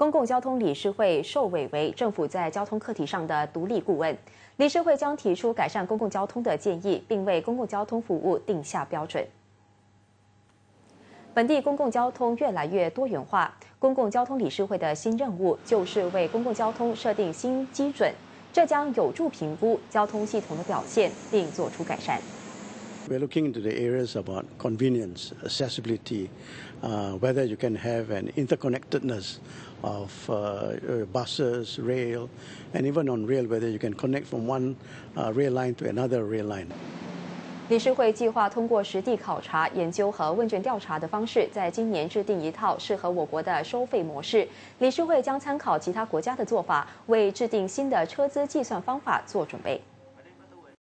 公共交通理事会受委为政府在交通课题上的独立顾问。理事会将提出改善公共交通的建议，并为公共交通服务定下标准。本地公共交通越来越多元化，公共交通理事会的新任务就是为公共交通设定新基准，这将有助评估交通系统的表现，并做出改善。 We're looking into the areas about convenience, accessibility, whether you can have an interconnectedness of buses, rail, and even on rail, whether you can connect from one rail line to another rail line. 理事会计划通过实地考察、研究和问卷调查的方式，在今年制定一套适合我国的收费模式。理事会将参考其他国家的做法，为制定新的车资计算方法做准备。